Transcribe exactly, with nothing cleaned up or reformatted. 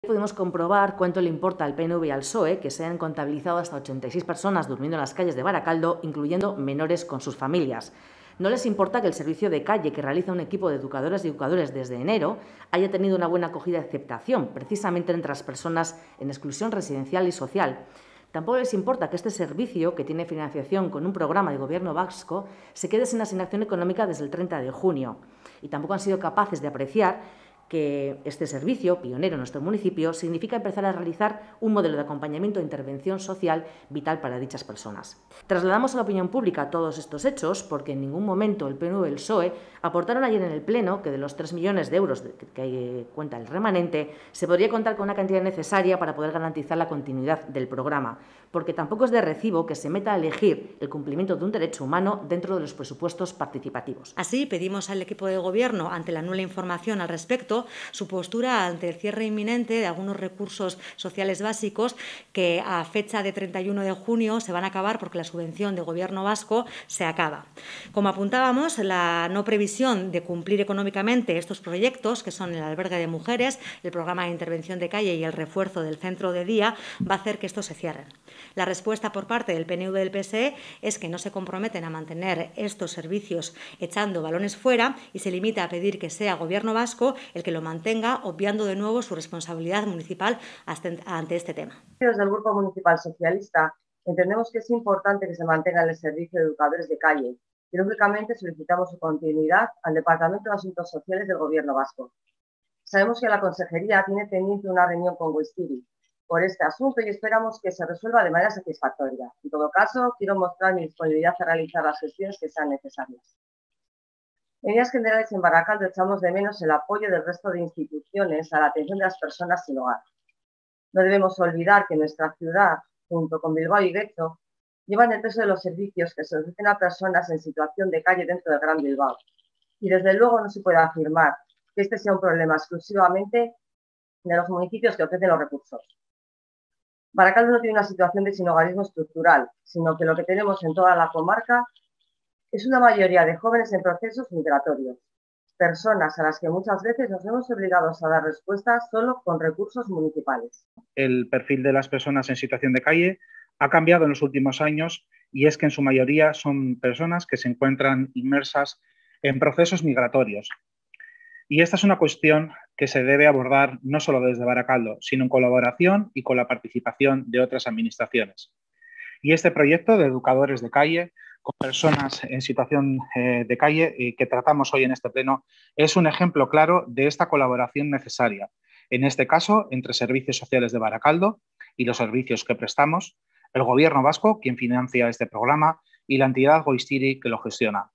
Podemos comprobar cuánto le importa al P N V y al P S O E que se hayan contabilizado hasta ochenta y seis personas durmiendo en las calles de Baracaldo, incluyendo menores con sus familias. No les importa que el servicio de calle que realiza un equipo de educadoras y educadores desde enero haya tenido una buena acogida y aceptación, precisamente entre las personas en exclusión residencial y social. Tampoco les importa que este servicio, que tiene financiación con un programa de gobierno vasco, se quede sin asignación económica desde el treinta de junio. Y tampoco han sido capaces de apreciar que este servicio, pionero en nuestro municipio, significa empezar a realizar un modelo de acompañamiento e intervención social vital para dichas personas. Trasladamos a la opinión pública todos estos hechos porque en ningún momento el P N V y el P S O E aportaron ayer en el Pleno que de los tres millones de euros que cuenta el remanente se podría contar con una cantidad necesaria para poder garantizar la continuidad del programa, porque tampoco es de recibo que se meta a elegir el cumplimiento de un derecho humano dentro de los presupuestos participativos. Así, pedimos al equipo de Gobierno, ante la nula información al respecto, su postura ante el cierre inminente de algunos recursos sociales básicos que a fecha de treinta y uno de junio se van a acabar porque la subvención de Gobierno vasco se acaba. Como apuntábamos, la no previsión de cumplir económicamente estos proyectos, que son el albergue de mujeres, el programa de intervención de calle y el refuerzo del centro de día, va a hacer que estos se cierren. La respuesta por parte del P N V y del P S E es que no se comprometen a mantener estos servicios echando balones fuera y se limita a pedir que sea Gobierno vasco el que lo mantenga, obviando de nuevo su responsabilidad municipal ante este tema. Desde el Grupo Municipal Socialista entendemos que es importante que se mantenga el servicio de educadores de calle y, lógicamente, solicitamos su continuidad al Departamento de Asuntos Sociales del Gobierno vasco. Sabemos que la Consejería tiene pendiente una reunión con Goistiri por este asunto y esperamos que se resuelva de manera satisfactoria. En todo caso, quiero mostrar mi disponibilidad a realizar las gestiones que sean necesarias. En líneas generales, en Baracaldo echamos de menos el apoyo del resto de instituciones a la atención de las personas sin hogar. No debemos olvidar que nuestra ciudad, junto con Bilbao y Getxo, llevan el peso de los servicios que se ofrecen a personas en situación de calle dentro del Gran Bilbao. Y desde luego no se puede afirmar que este sea un problema exclusivamente de los municipios que ofrecen los recursos. Baracaldo no tiene una situación de sinhogarismo estructural, sino que lo que tenemos en toda la comarca es una mayoría de jóvenes en procesos migratorios, personas a las que muchas veces nos vemos obligados a dar respuestas solo con recursos municipales. El perfil de las personas en situación de calle ha cambiado en los últimos años y es que en su mayoría son personas que se encuentran inmersas en procesos migratorios. Y esta es una cuestión que se debe abordar no solo desde Baracaldo, sino en colaboración y con la participación de otras administraciones. Y este proyecto de educadores de calle con personas en situación eh, de calle eh, que tratamos hoy en este pleno es un ejemplo claro de esta colaboración necesaria, en este caso entre Servicios Sociales de Baracaldo y los servicios que prestamos, el Gobierno vasco, quien financia este programa, y la entidad Goistiri, que lo gestiona.